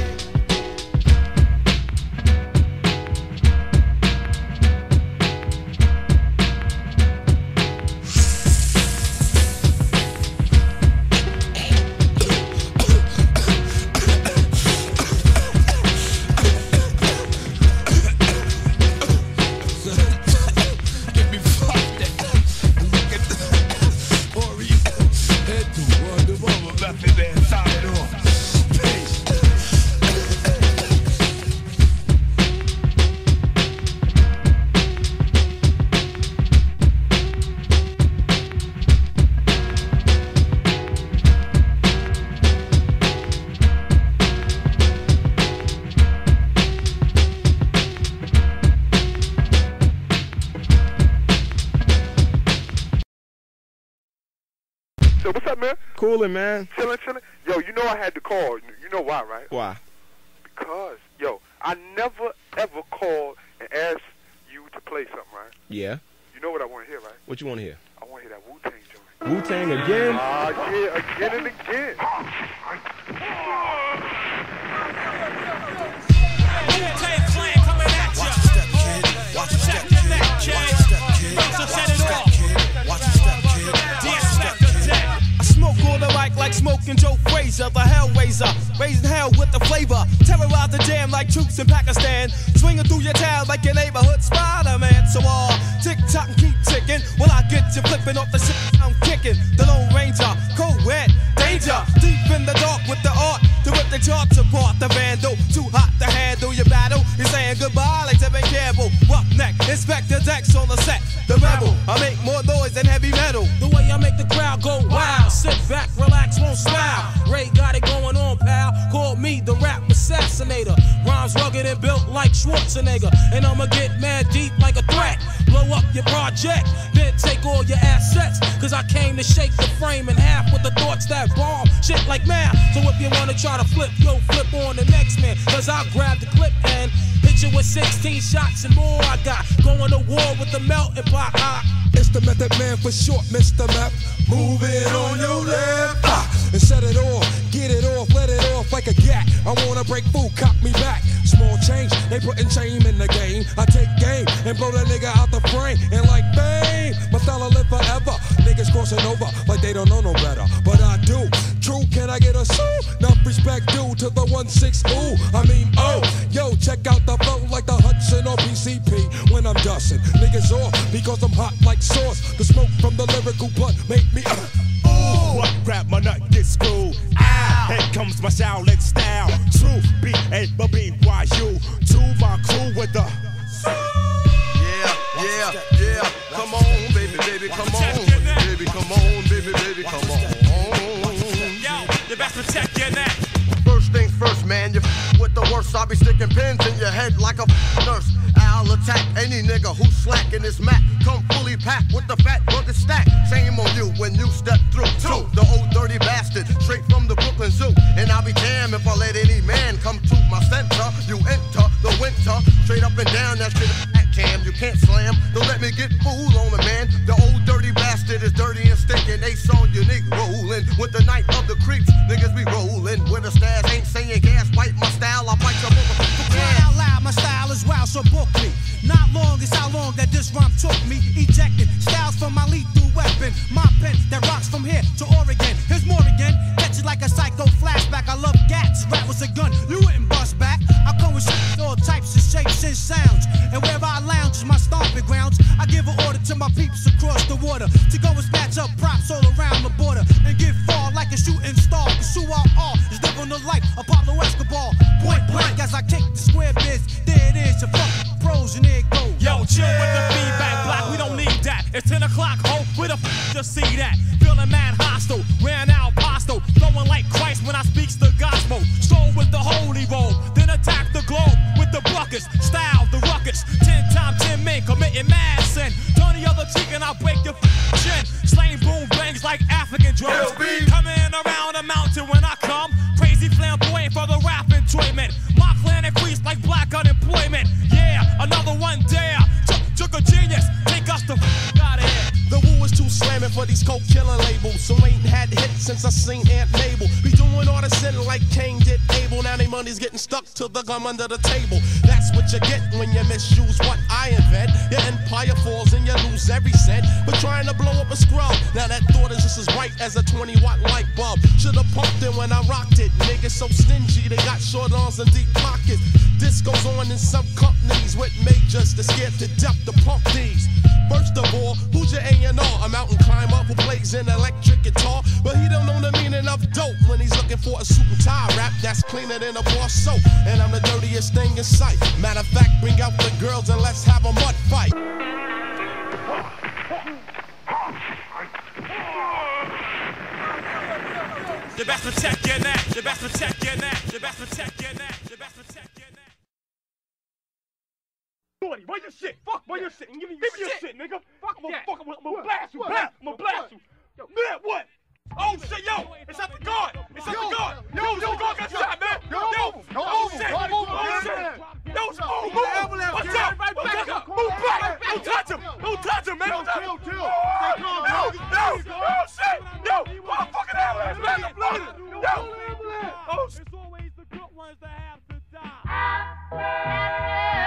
Get me fucked up. Look at the Oreo. Head to Wonder Woman, method man, sign it off. Peace. So what's up, man? Coolin', man. Chillin', chillin'. Yo, you know I had to call. You know why, right? Why? Because, yo, I never ever called and asked you to play something, right? Yeah. You know what I want to hear, right? What you want to hear? I want to hear that Wu-Tang joint. Wu-Tang again? Ah, yeah, again and again. Wu-Tang Clan coming at ya. Watch your step, kid. Watch your step, kid. Watch your step, kid. So set it off. Watch your step, kid. I smoke on the mic like smoking Joe Frazier, the Hellraiser, raising hell with the flavor, terrorize the jam like troops in Pakistan, swinging through your town like your neighborhood Spider-Man. So all uh, tick tock and keep ticking, when I get you flipping off the shit I'm kicking. The Lone Ranger, co-ed, danger, deep in the dark with the art to rip the charts apart. The vandal, too hot to handle your battle. You're saying goodbye like Tevin Campbell. Roughneck, Inspector Dex on the set. The rebel, I make more noise than heavy metal. The way I make the crowd go wild. Sit back, relax, won't smile. Ray got it going on, pal. Call me the rap assassinator. Rhymes rugged and built like Schwarzenegger. And I'ma get mad deep like a threat. Blow up your project, then take all your assets. Cause I came to shake the frame in half with the thoughts that bomb shit like math. So if you wanna try to flip, yo, flip on the next man. Cause I'll grab the clip and hit you with sixteen shots and more. I got going to war with the melting pot. I It's the Method Man for short, Mister Map. Move it on your left. Ah, and set it off, get it off, let it off like a gat. I wanna break food, cop me back. Small change, they putting shame in the game. I take game and blow that nigga out the frame. And like fame, my style will live forever. Niggas crossing over like they don't know no better. But I do. True, can I get a sue? Enough respect due to the one six ooh. I mean, oh, yo, check out the flow like the Hudson or P C P when I'm dusting. Niggas off because I'm hot like sauce. The smoke from the lyrical blunt make me uh, Ooh, what grab my nut get screwed. Ow, here comes my Shaolin style. True, B A B Y U. To my crew with the Yeah, yeah, yeah. Come on, baby, baby, come on. Baby, come on, baby, baby, come on. Yo, you best protect your neck. First things first, man, you f with the worst. I'll be sticking pins in your head like a f nurse. I'll attack any nigga who's slacking this mat. Come fully packed with the fat rugged stack. Shame on you when you step through. Two, the old dirty bastard, straight from the Brooklyn Zoo. And I'll be damned if I let any man come to my center. You enter the winter, straight up and down that shit. cam. You can't slam, don't let me get fooled on a man. The old dirty bastard is dirty and stinking. Ace on your nigga rolling with the night of the creeps. Niggas be rolling with the stairs. Ain't saying gas, bite my style. I bite your motherfucker. Cry out loud, my style is wild, so book me. Not long is how long that this rhyme took me. Ejecting styles from my lethal weapon. My pen that rocks from here to Oregon. Here's more again. Catch it like a psycho flashback. I love gats. Rap was a gun. You wouldn't bust back. I come with shit, all types of shapes and sounds. And wherever I lounge is my stomping grounds. I give an order to my peeps across the water to go and snatch up props all around the border and get far like a shooting star. Cause who I are is living the life Apollo Escobar. Point blank as I kick the square biz. There it is, your fucking pros and there it goes. Yo, chill with the feedback block, we don't need that. It's ten o'clock, ho, where the f just see that? Feeling mad hostile, ran out postal, flowing like Christ when I speaks the gospel. Stroll with the holy roll, then attack the globe with the buckets, style the ruckus. Ten times ten men committing mad sin. Turn the other cheek and I'll break your f chin. Slaying boom bangs like African drums. Coming around the mountain when I come, crazy flamboyant for the rap enjoyment. My clan increased like black unemployment. Yeah, another one dare. Took a genius, take us the f out of here. The woo is too slamming for these coke killing labels. So ain't had hits since I seen Aunt Mabel. Be doing all the sin like Cain did Abel. Now they money's getting stuck to the gum under the table. That's what you get when you misuse what I invent. Your empire falls and you lose every cent. But trying to blow up a scrub, now that thought is just as bright as a twenty watt light bulb. Should've pumped it when I rocked it. Niggas so stingy, they got short arms and deep pockets. This goes on in some companies with majors that scared to death to pump these. First of all, who's your A and R? I'm out and climb up who plays an electric guitar, but he don't know the meaning of dope when he's looking for a suit and tie rap that's cleaner than a bar soap. And I'm the dirtiest thing in sight. Matter of fact, bring out the girls and let's have a mud fight. You best protect your neck. You best protect your neck. You best protect your neck. You best protect your neck. Shorty, where your shit? Fuck where your shit? Give me your, Give me shit. your shit, nigga. Fuck, I'm gonna fuck, I'm gonna blast you. Blast, I'm gonna blast you. Yo, man, what? Oh shit, yo, it's at the guard. It's at the guard. Yo, yo, the guard got shot, man. Yo, yo, oh shit, oh shit. Yo, move, move. Watch out, watch out. Move back. Don't touch him. Don't touch him, man. Don't touch him. Chill, chill. Yo, yo, oh shit. Yo, motherfucking ambulance, man. I'm bleeding. Yo. Oh shit. It's always the good ones that have to die.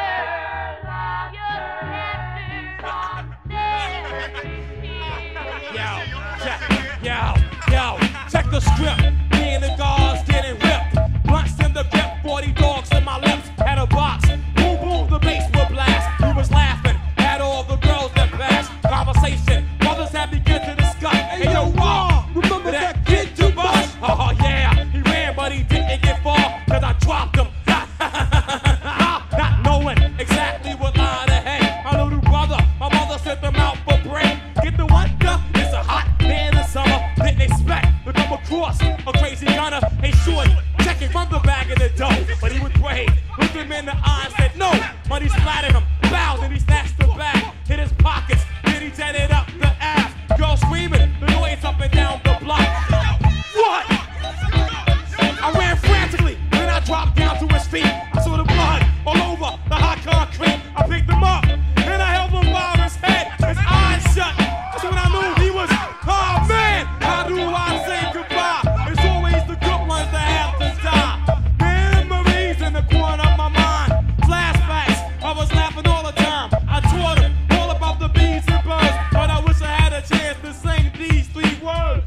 Yo, yo, yo, check the script. Me and the guards getting ripped. Blunts in the grip, forty dogs in my lips. Had a box, boom, boom, the bass would blast. We was laughing at all the girls that passed. Conversation, brothers had begun to discuss. Hey, yo, Raw, remember that kid to bust? Oh, yeah, he ran, but he didn't get far. Cause I dropped him. Not knowing exactly what line to hang. My little brother, my mother sent them out for break. Get the one duck, it's a hot day in the summer. Didn't expect to come across a crazy gunner. Hey, shorty, check it from the bag of the dough. But he was brave, looked him in the eye and said no. Money splattered him, bowed, and he snatched the bag. Hit his pockets, then he jetted up the ass. Girl screaming, the noise up and down the block. What? I ran frantically, then I dropped down to his feet. I saw the blood all over the hot concrete. I picked him up, and I held him by his head, his eyes shut. That's when I knew he was, oh man, how do I say goodbye? It's always the good ones that have to die. Memories in the corner of my mind, flashbacks, I was laughing all the time. I taught him all about the bees and birds, but I wish I had a chance to sing these three words.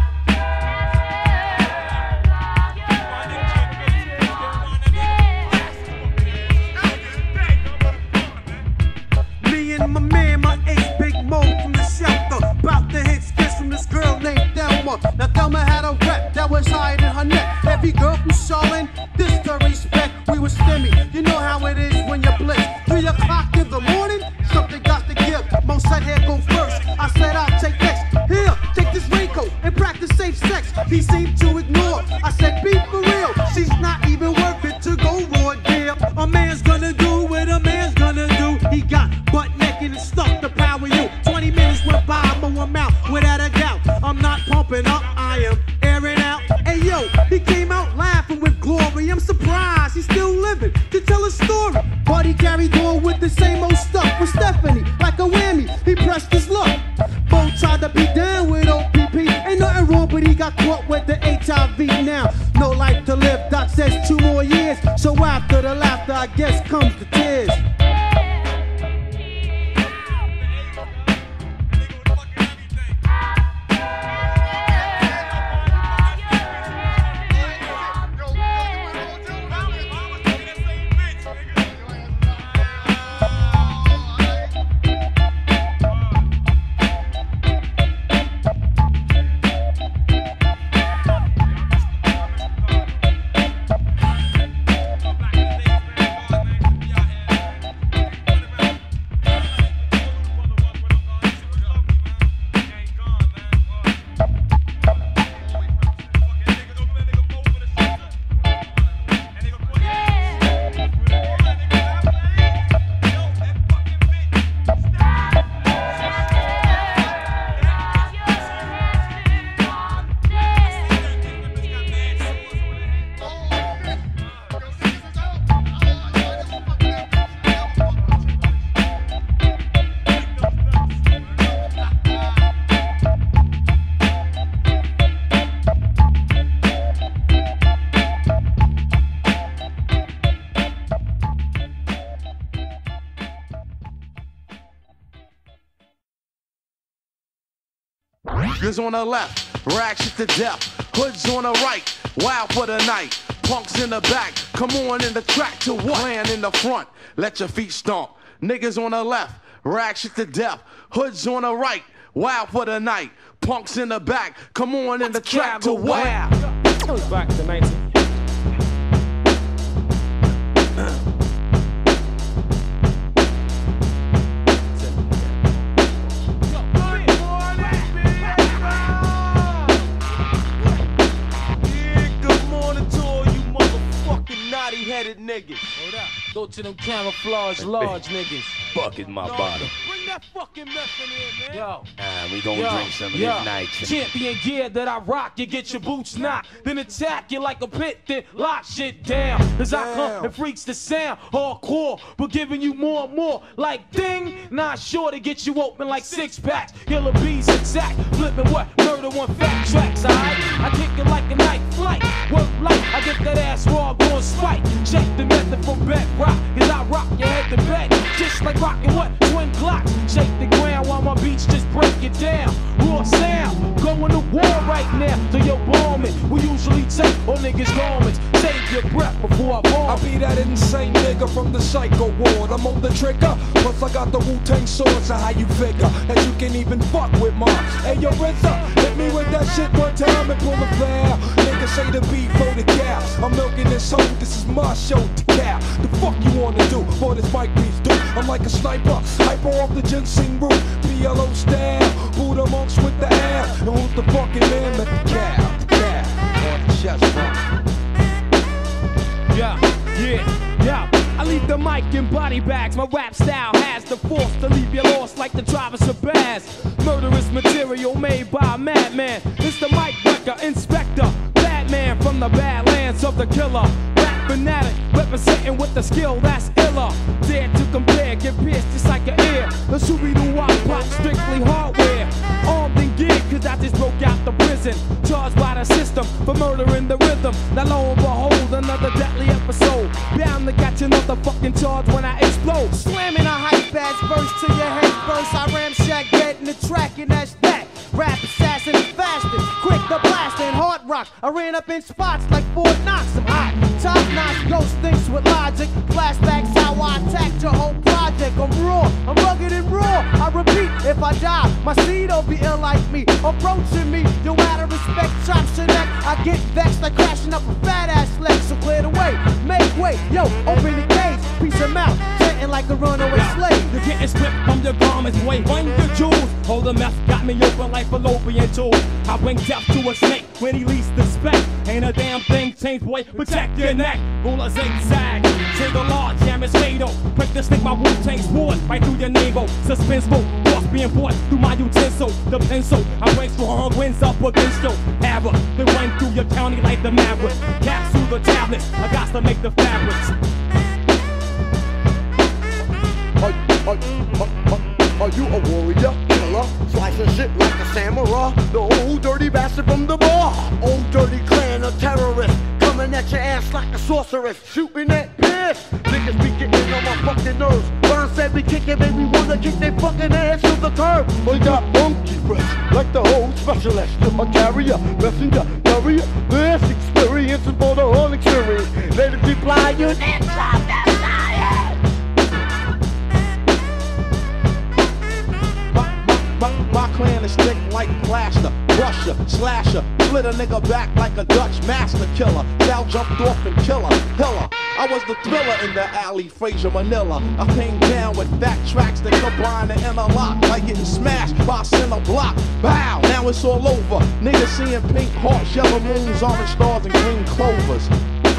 Me and my man, my ace, Big Mo from the shelter. About to hit skits from this girl named Thelma. Now Thelma had a rep that was higher than her neck. Every girl from Charlotte, this to respect. We was stimmy, you know how it is when you blitz. Three o'clock in the morning, something got to give. Mo said, here go first. I said, I'll take next. Here, take this raincoat and practice safe sex. He seemed to ignore. I said, be for real. She's not even worth it to go raw deal. A man's gonna do what a man's gonna do. He got butt naked and stuck to power you. Twenty minutes went by, I'm on mouth without a doubt. I'm not pumping up, I am airing out. Hey yo, he came out laughing with glory. I'm surprised he's still living to tell a story. But he carried on with the same old stuff. says two more years. So after the laughter, I guess comes the tears. Niggas on the left, rag shit to death. Hoods on the right, wild for the night. Punks in the back, come on in the track to what? Clan in the front, let your feet stomp. Niggas on the left, rag shit to death. Hoods on the right, wild for the night. Punks in the back, come on in the track to what? Goes back to nineteen. Headed niggas. Hold up. Go to them camouflage large niggas. Fucking my No, bottle. Bring that fucking mess in here, man. Yo. Ah, we gonna Yo, drink some of yo, this night. Champion gear that I rock, you get your boots knocked, then attack you like a pit, then lock shit down. As I come and freaks the sound, hardcore, but giving you more and more. Like ding, not sure to get you open like six packs. Killer bees attack, flipping what? Murder one fat tracks, alright? I kick it like a night flight, work light, I get that ass raw, going spike. Check the method from bedrock, cause I rock your head to bed, just like rocking what? Twin clocks. Shake the ground while my beats just break it down. Raw sound, going to war right now. So you're bombing. We usually take all niggas' garments. Save your breath before I bomb. I be that insane nigga from the psycho ward. I'm on the trigger, plus I got the Wu-Tang sword. So how you figure that you can even fuck with mine? Hey, yo, R Z A, hit me with that shit one time and pull the flare. Niggas say the beat for the cow. I'm milking this hoe, this is my show to cow. The fuck you wanna do for this mic piece, dude? I'm like a sniper, hyper off the ginseng root. P L O style, Buddha monks with the ass. And who's the fucking man with the cow? The cow on the chest front. Yeah, yeah, yeah. I leave the mic in body bags. My rap style has the force to leave you lost like the drivers of Baz. Murderous material made by a madman. It's the mic wrecker, inspector, Batman from the badlands of the killer. Rap fanatic, representing with the skill that's iller. Dare to compare, get pierced just like an ear. The Scooby-Doo pop, strictly hardware. Armed and geared, cause I just broke out the prison. Charged by the system for murdering the rhythm. Now lo and behold, another deadly episode. Bound to catch another fucking charge when I explode. Slamming a hype ass verse to your head first. I ramshack dead in the track and that's that. Rap assassin fasting, quick the blasting, hard rock. I ran up in spots like Fort Knox. I'm hot, top notch, ghost thinks with logic. Flashbacks how I attacked your whole project. I'm raw, I'm rugged and raw. I repeat, if I die, my seed'll be ill like me. Approaching me, you out of respect, chops your neck. I get vexed like crashing up a fat ass leg. So clear the way, make way, yo, open the cage, piece of mouth, chanting like a runaway slave. You're getting stripped from your garments, wait, run your jewels. Hold the meth, got me open like fallopian tube. I bring death to a snake when he least expect. Ain't a damn thing changed, boy, protect your neck. Rule a zigzag, single large, jam is fatal. Quick to stick my Wu-Tang sword right through your navel. Suspenseful, thoughts being brought through my utensil. The pencil, I bring strong winds up against you. Have they run through your county like the maverick. Capsule the tablets, I got to make the fabrics. Are, are, are, are you a warrior, killer, slicing shit like a samurai? The old dirty bastard from the bar. Old dirty clan of terrorists coming at your ass like sorceress, shooting that piss. Niggas be getting on my fucking nerves. Ron said we kicking, make me wanna kick their fucking ass to the curb. We got funky breath, like the whole specialist. A carrier, messenger, carrier. This experience is for the whole experience. Let it be blind, you need some My, my clan is thick like plaster, brusher, slasher, split a nigga back like a Dutch master killer. Cal jumped off and killer, killer. I was the thriller in the alley, Fraser Manila. I came down with fat tracks that combine and interlock, like getting smashed by a center block. Bow, now it's all over. Niggas seeing pink hearts, yellow moons, orange stars, and green clovers.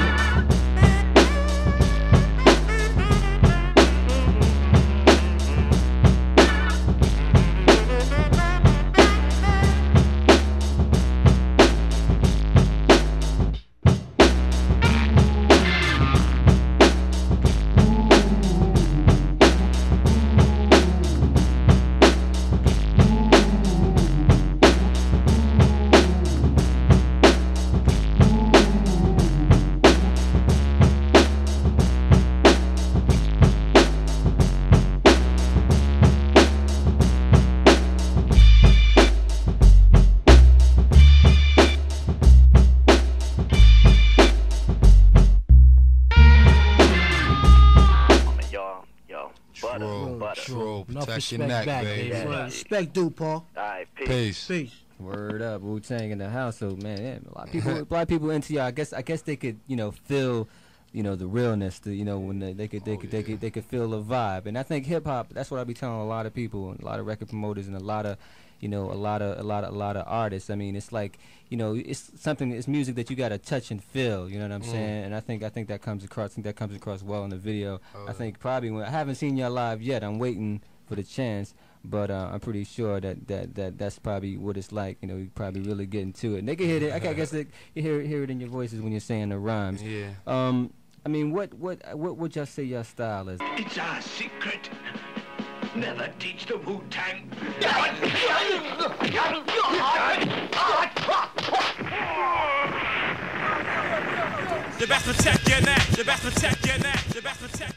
Protect your neck, baby. Yeah. Respect due, Paul. Alright, peace. Peace. Peace. Word up, Wu Tang in the house. So man, yeah, a lot of people, a lot of people into y'all. I guess, I guess they could, you know, feel, you know, the realness. The, you know, when they, they could, they could, they could, they could feel the vibe. And I think hip hop. That's what I be telling a lot of people, and a lot of record promoters, and a lot of, you know, a lot of, a lot of, a lot of artists. I mean, it's like, you know, it's something. It's music that you gotta touch and feel. You know what I'm Mm. saying? And I think, I think that comes across. I think that comes across well in the video. Oh, I think probably when I haven't seen y'all live yet. I'm waiting for the chance. But uh, I'm pretty sure that, that, that that's probably what it's like. You know, you probably really get into it. And they can hear it. I guess they, you hear hear it in your voices when you're saying the rhymes. Yeah. Um, I mean, what what what would y'all say your style is? It's our secret. Never teach the Wu-Tang. The best protect your neck. The best protect your neck. The best protect.